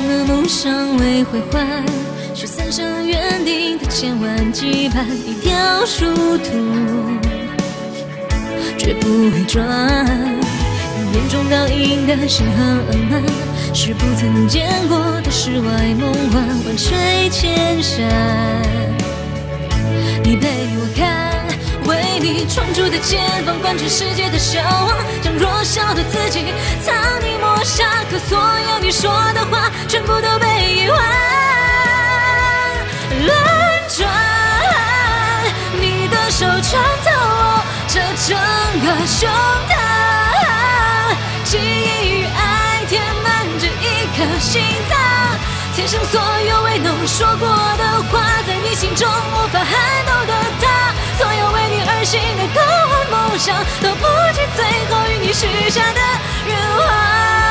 的梦想未归还，是三生约定的千万羁绊，一条殊途绝不会转。眼中倒映的星河漫，是不曾见过的世外梦幻，万水千山。你陪我看，为你闯出的前方，贯穿世界的向往，将弱小的自己藏匿抹下，可所有你说的话，全部都被遗忘。轮转，你的手穿透我这整个胸膛，记忆与爱填满这一颗心脏。天上所有未能说过的话，在你心中无法撼动的他，所有为你而行的高喊梦想，都不及最后与你许下的愿望。